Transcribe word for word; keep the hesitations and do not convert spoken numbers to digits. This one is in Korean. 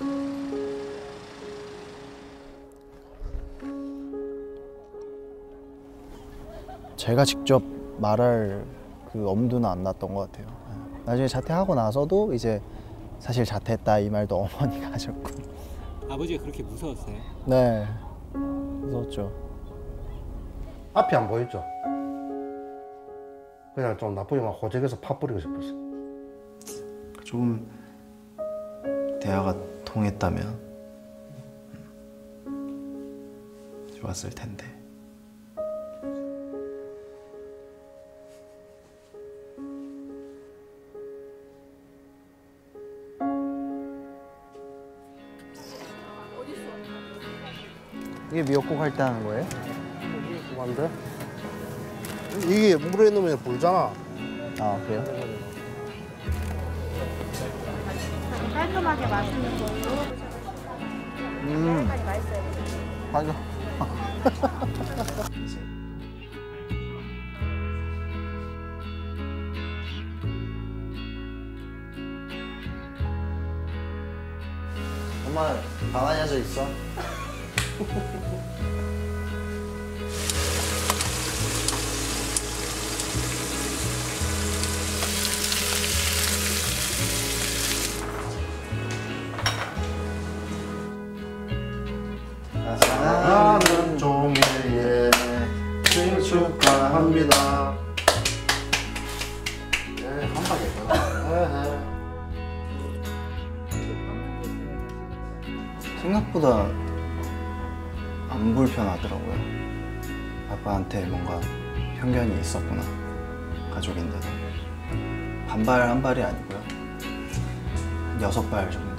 제가 직접 말할 그 엄두는 안 났던 것 같아요. 나중에 자퇴하고 나서도 이제 사실 자퇴했다 이 말도 어머니가 하셨고. 아버지가 그렇게 무서웠어요? 네, 무서웠죠. 앞이 안 보였죠. 그냥 좀 나쁘게 막 호적에서 파뿌리고 싶었어요. 좀 대화가 통했다면 좋았을 텐데. 이게 미역국 할 때 하는 거예요? 이게 그만데? 이게 물에 넣으면 불잖아. 아, 그래요? 깔끔하게 맛있는 걸로. 음, 맛있어요. 맞아. 엄마 가만히 앉아 있어. 사랑하는 종이에 생일 축하합니다. 네, 한 방에 했구나. 생각보다 안 불편하더라고요. 아빠한테 뭔가 편견이 있었구나, 가족인데도. 반발 한 발이 아니고요, 한 여섯 발 정도.